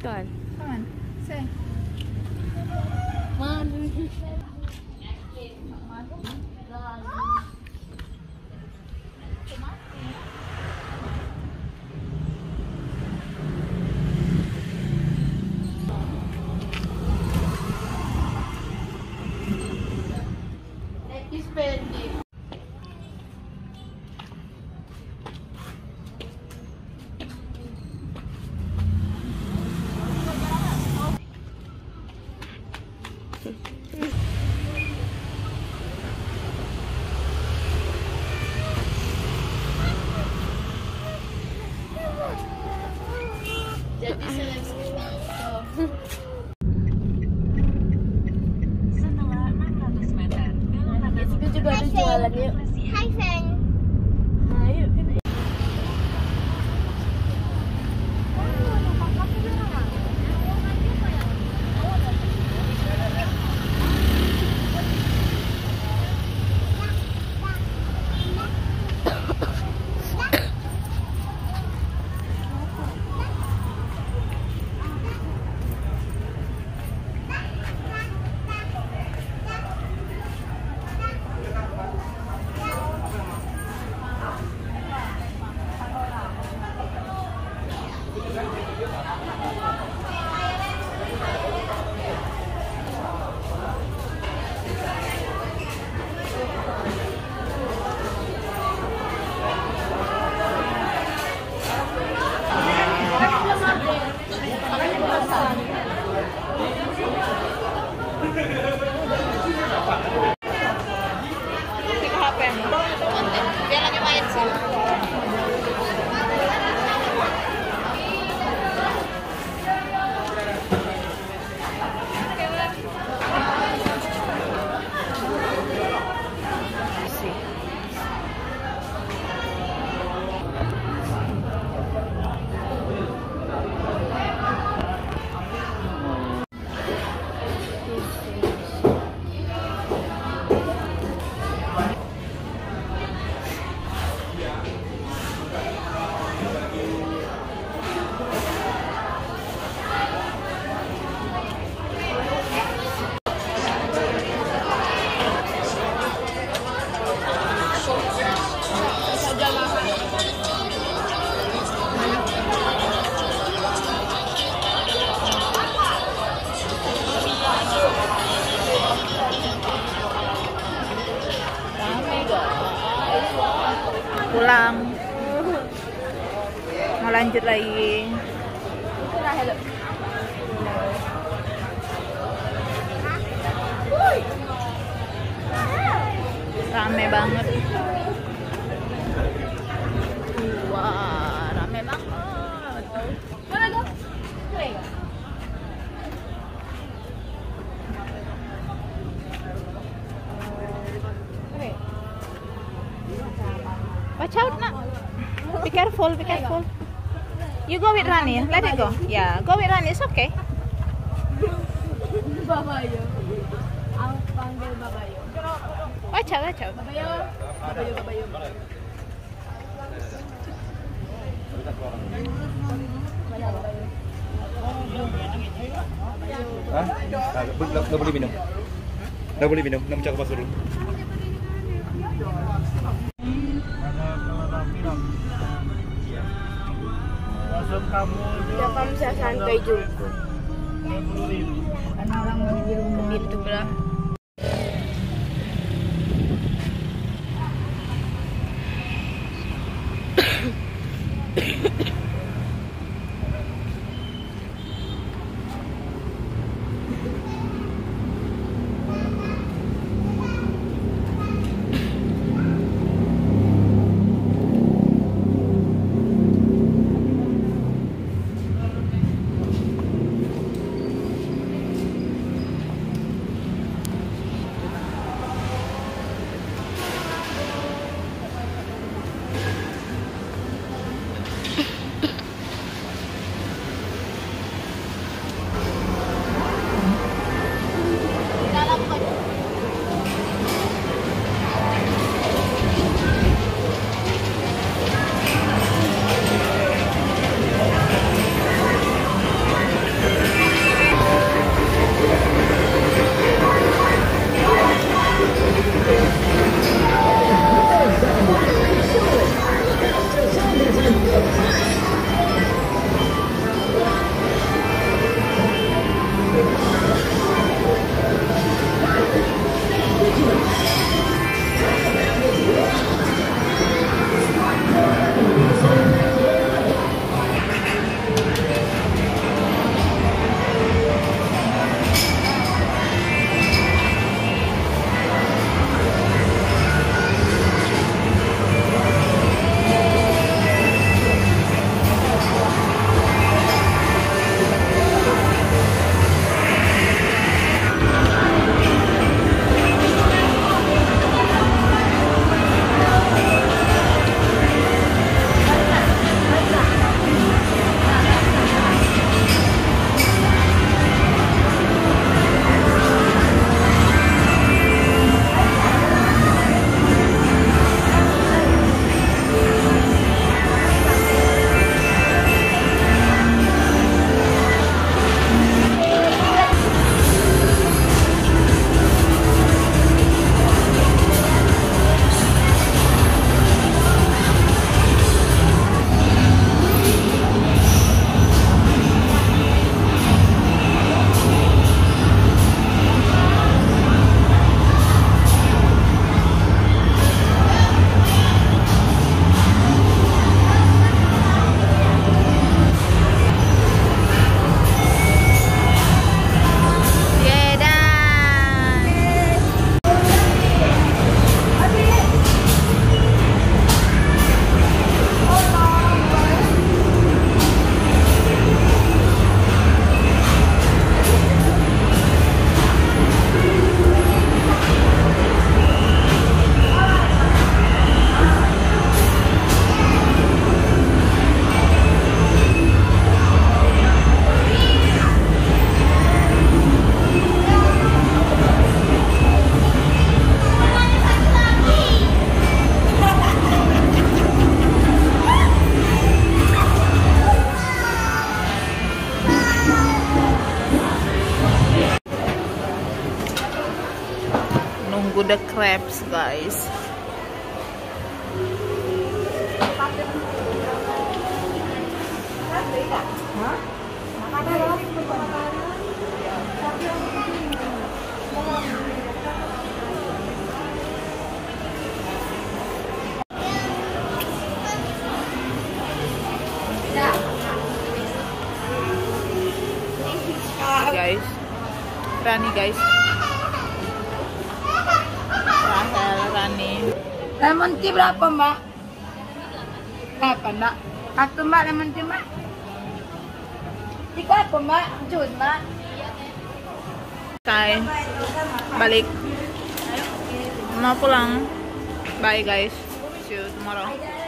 Go on. Come on, say. Setelah 600 meter, belok kanan. Itu juga ada jualan yuk. Hai, Feng. Ayo. Pulang. Mau lanjut lagi. Rame banget. Wah, rame banget. Watch out, nak. Be careful, be careful. You go with Rani, let it go. Yeah, go with Rani, it's okay. Babayo. Ang panggil Babayo. Watch out, watch out. Babayo. Babayo, Babayo. Hah? Nggak boleh minum. Nggak boleh minum. Nggak cakap pasur dulu. Ya kamu bisa santai juga. Karena orang mau di rumah. Pintu belah. the crabs, guys. Guys, Rani guys, Rahel, Rani. Lemon tea berapa, Mbak? Berapa, Mbak? Satu, Mbak, lemon tea, Mbak. Tiga apa, Mbak? Jus, Mbak. Bye. Balik. Mau pulang. Bye guys. See you tomorrow.